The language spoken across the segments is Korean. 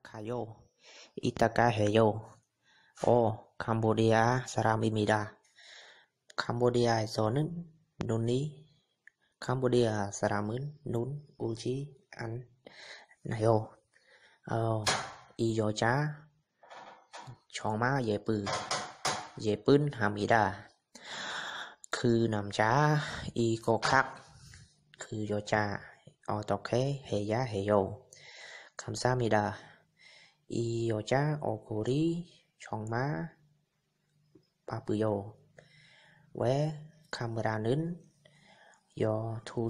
가요. 이따가 해요. 캄보디아 사람입니다. 캄보디아에서는 눈이 캄보디아 사람은 눈 오지 않나요? 이 여자 정말 예쁜 합니다. 그 남자 이거 그 여자 어떻게 해야 해요? 감사합니다. 이 여자 얼굴이 정말 바쁘요. 왜 카메라는 두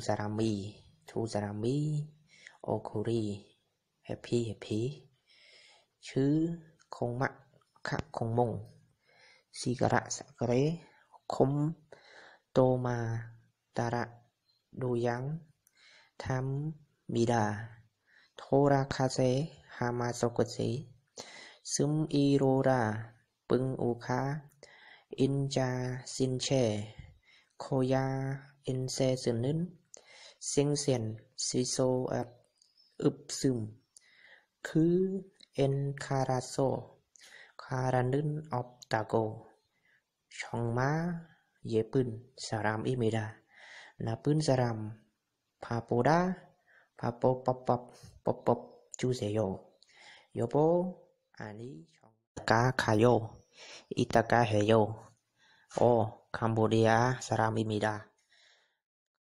사람이 얼굴이 해피 chứ không mắt khác không mông sigara sakare không tô mà tara doyang tham mida thora kase hamasokose sum irora pưng ukha inja sinche koya inse sının sen siso upsum 그 엔카라소 카라는 없다고 정말 예쁜 사람입니다. 나쁜 사람 바보다 바보 뻑뻑 주세요. 여보 아니 이따가 가요. 이따가 해요. 캄보디아 사람입니다.